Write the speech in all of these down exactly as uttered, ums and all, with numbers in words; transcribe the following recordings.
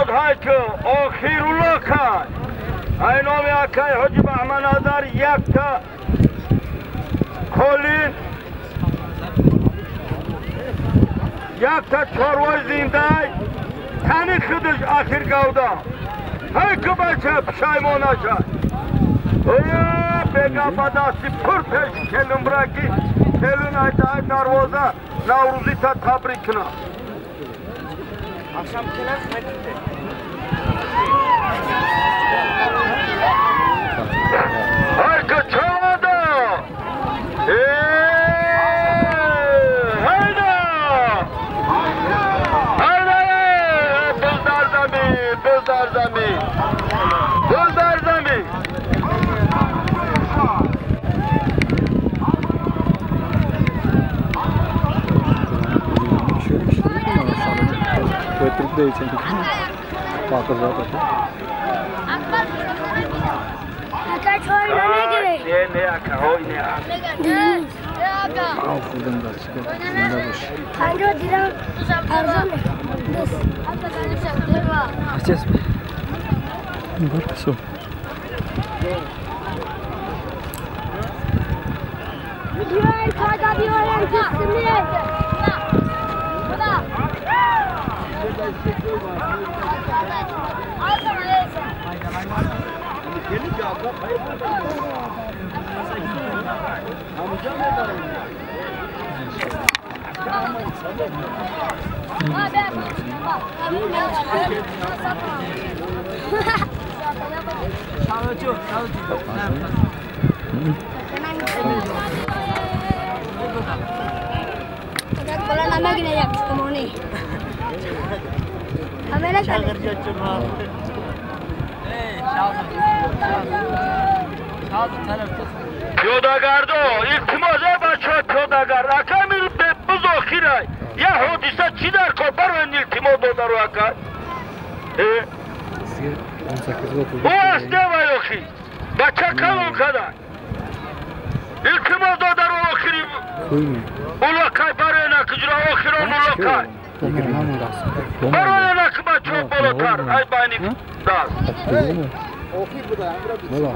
شوانداز های که آخیر الله کرد این نامی اکای حجب احمد نظر یک تا کلین یک تا چاروای زنده تنی خودش آخر گودا های که بچه پشایمانه شد بگا بداستی پر پیش کلون براکی کلون های دروازه نوروزی تا تبریک کنه akşam kenar kaydetti. Harika çalada. Hayda. Hayda. Bıldar zami, bıldar zami. Bıldar zami. Поэтому да, эти папа запад. Ne ne aka hoy ne aka. Al buradan da çıkar. Bunda boş. Hangi diren arzan mı? Açacağız mı? Var kısa. Diyor kayda diyor en kısmı. Bola nama gini ya, kamu nih. Kamera kan? Pyodagardo, iltimoza bacho pyodagar. Akamir be buzokhira. Ya hodisa chidar ko baro iltimo dodaro akar. E? on sekiz otuz. Bu asne vayoki. Bacha kalon kadar. İltimo dodaro okhiri. Koymuyor. Ula kay baro ena kujra okhiro ula kay. Baro ena kba çok bolotar. Ay bani das. Okey bu da. Valla.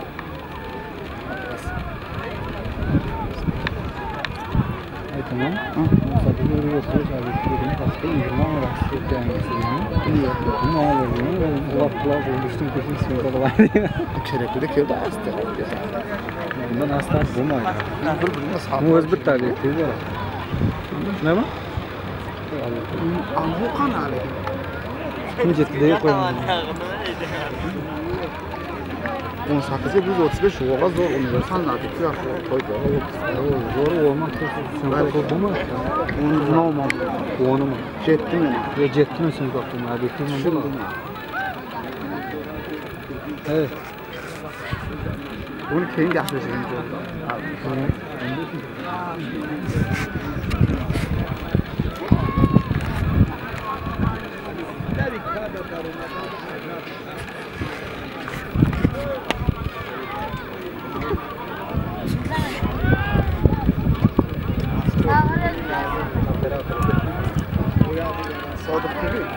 Ay tamam. Sadece oraya oturuyoruz abi. Şurada başka İrman var. Yani bunu yapıyor. Bunu alıyor. Ben kulak kulak olmuştum. Kesin sınıfta da vardı. Çerekli de kevde hasta. Bundan hasta bu mu? Nasıl bunu sağ? Bu özbet tabi. Ne mi? Anhu kan hali. Kim ciddiye koymuyor. on sakkiz yüz otuz beş oğa zor universal natik ya koydu. Zor olmak sınıfta bu mu? Onu ne olmadı? Onu mu? Jetti mi? Ya jetti mi sınıfta bu? Abi kim bu? Evet. Bunu keyin gapirishimiz Sadık T V.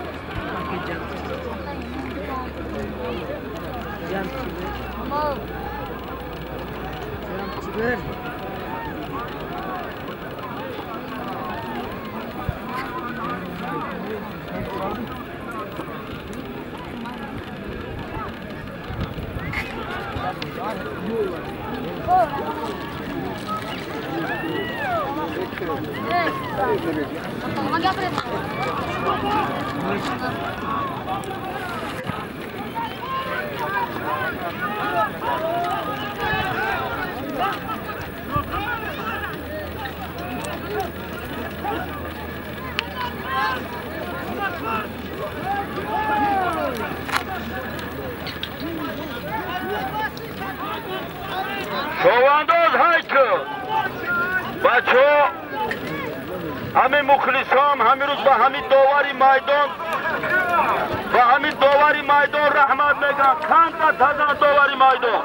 شوانداز های که بچه همه مخلصام همه روز به همین داوری میدان به همین داوری میدان رحمت میگن کند و تازه داوری میدان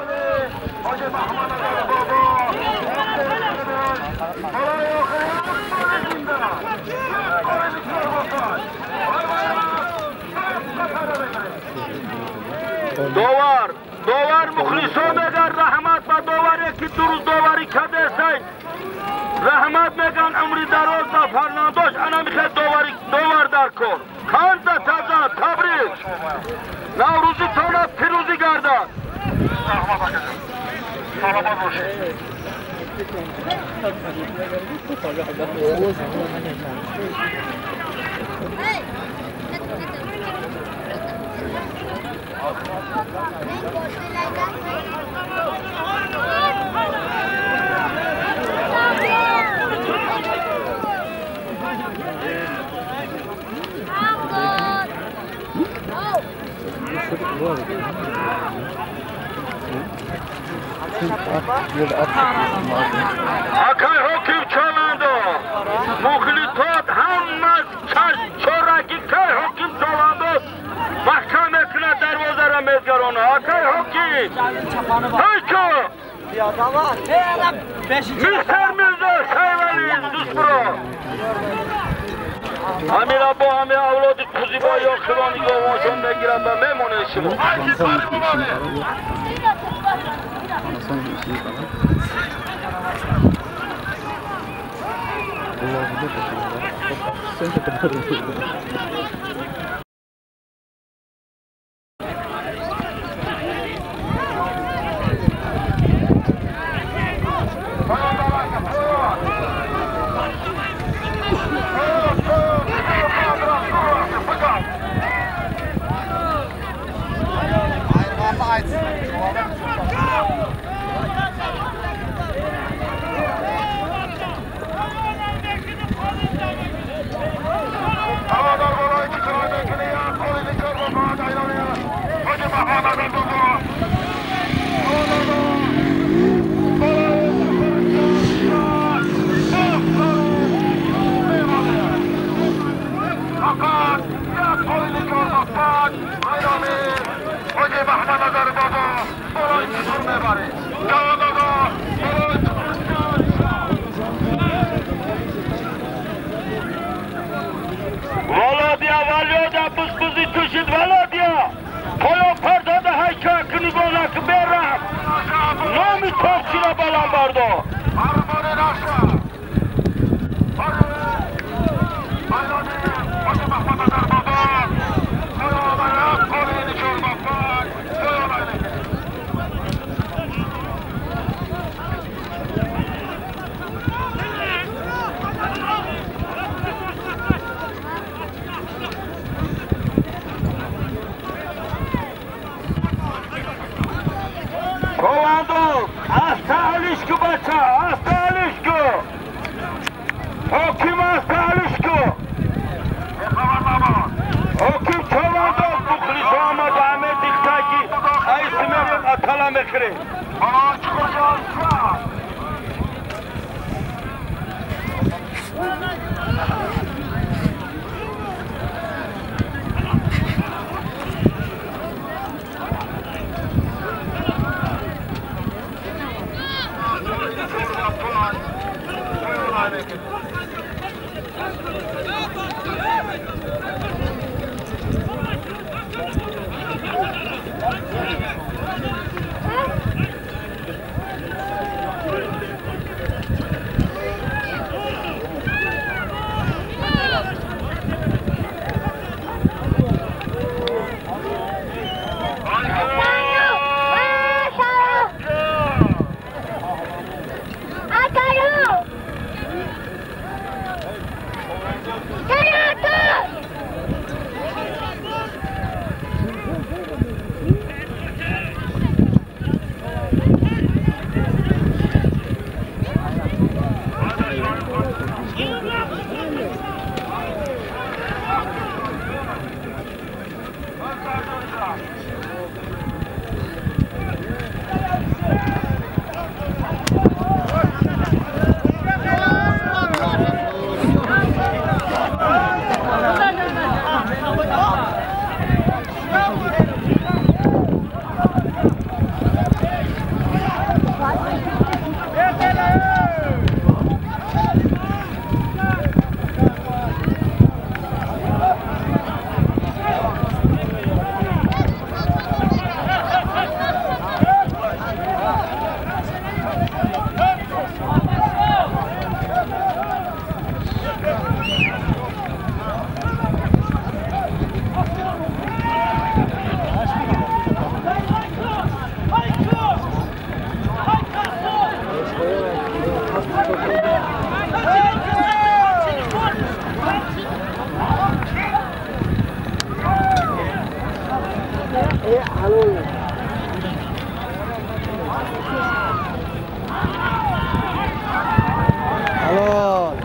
داور داور مخلصان میگن رحمت و داور یکی دو روز داوری کرده است رحمت میگن عمری دراز و فرناندوش انا میخواد داوری داور در کن کانت تازه تبریک نوروزی تانا پیروزی گردد سلامت باشید Akay hokim çalandı. Muhlitot hamaz çoraki kay hokim çalandı. Mahkemesine dervozara mezgar onu. Akay hokim. Hayko. Mister Mirza Sayvaliyiz Düsbro. Hamir Abba Hamir avladı kuziba yok kıvanı govuşun begiren ben memnun eşim. Hayki sarı bulanı. Son bir şey falan. Allah'ım da kaçırıyor. Sen de kaçırıyorsun. Valadiya valyoda buz buzi tuşid valadiya Kola pardada hayka kınigona kıberram Nami topçuna balan bardo Komando, hasta alışkı baça, hasta alışkı. Hakim hasta alışkı. Hakim komando, mukhlis Ahmet Ahmet diktaki, ayısını atala mekri. Halol.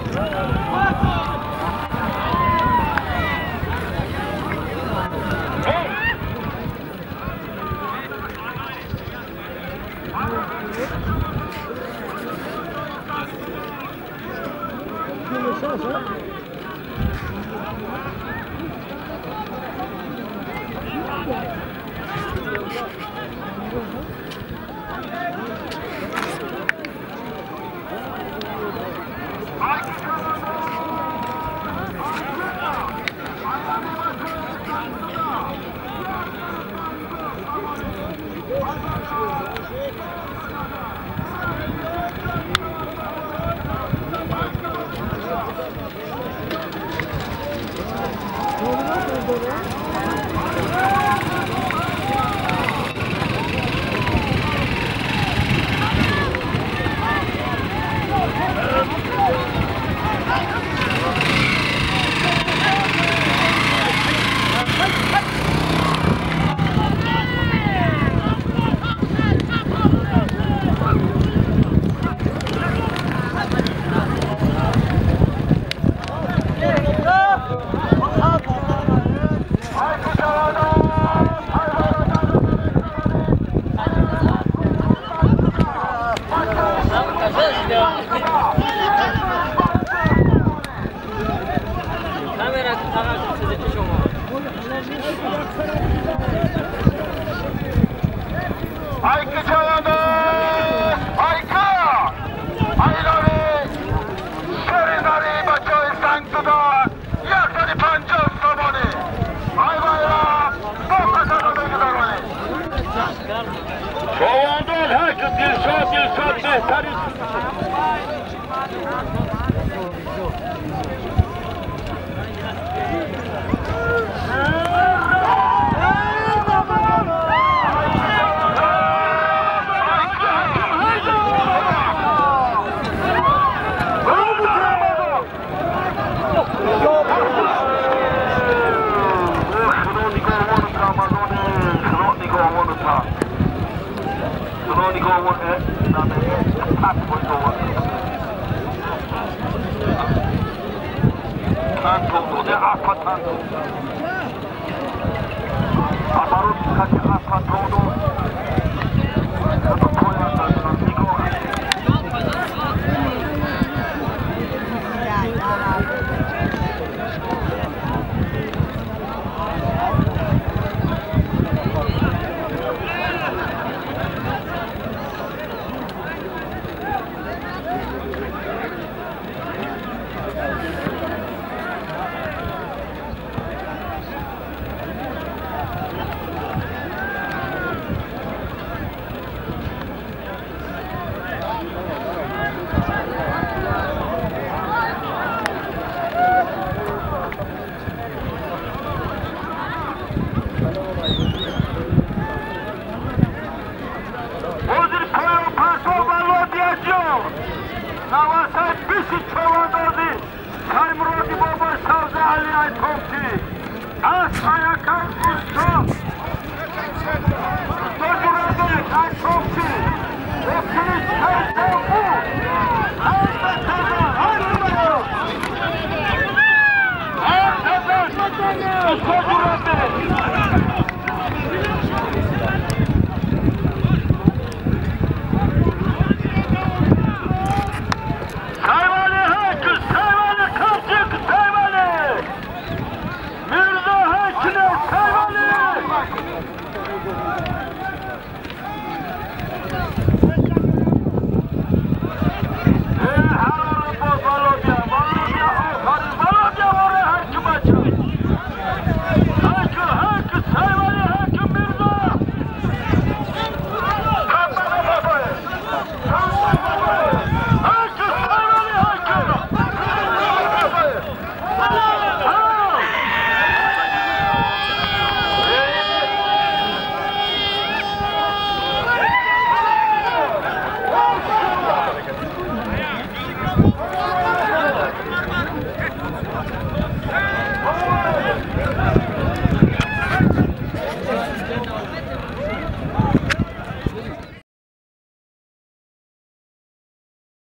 Ayki çavanos, ayka! Ayları, şerinari baçoy sanktuda, yaksani pancos somoni. Ay bayram, bokasana begüdaroni. Çovandan herkes dilşat dilşat behteri. Tanto de apa tanto. Amarut kaki apa todo. Satu poya tanto tigo. Navasay bisi çovandozi, Saymurodi baba savza ali ay tomti. As ayakan usto. Dojurade ay tomti. Okuniz kayda bu. Hayda taza, hayda bayo. Hayda taza, dojurade.